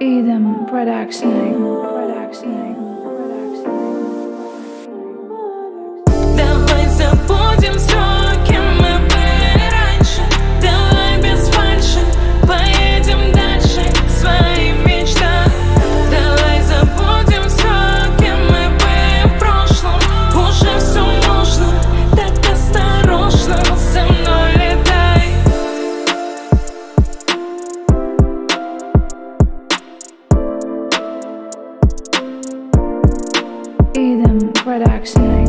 ЭДЕМ PRODUCTION. Давай забудем все, кем мы были раньше. Давай без фальши поедем дальше к своим мечтам. Давай забудем все, кем мы были в прошлом. Уже все можно, так осторожно со мной летай. ЭДЕМ PRODUCTION.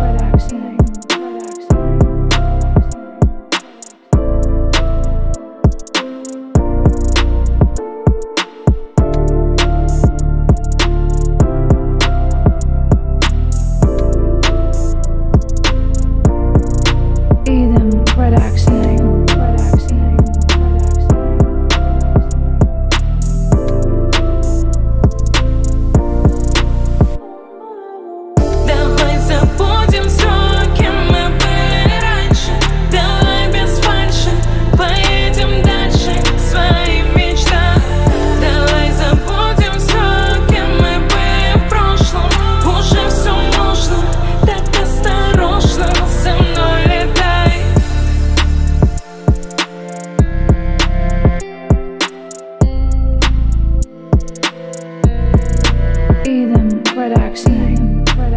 ЭДЕМ PRODUCTION. Давай забудем все, кем мы были раньше. Давай без фальши поедем дальше к своим мечтам. Давай забудем все, кем мы были в прошлом. Уже все можно, так осторожно со мной летай. ЭДЕМ PRODUCTION.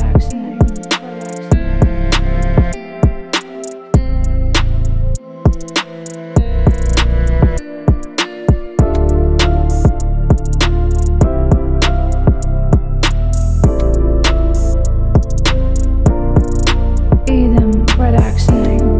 ЭДЕМ PRODUCTION.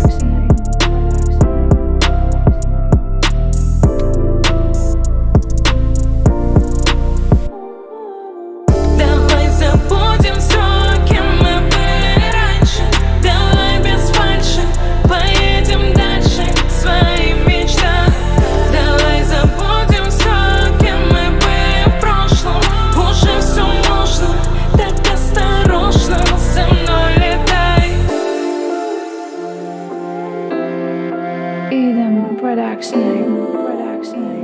Давай забудем все, кем мы были раньше. Давай без фальши поедем дальше к своим мечтам. Давай забудем все, кем мы были в прошлом. Уже все можно, так осторожно со мной летай. ЭДЕМ PRODUCTION.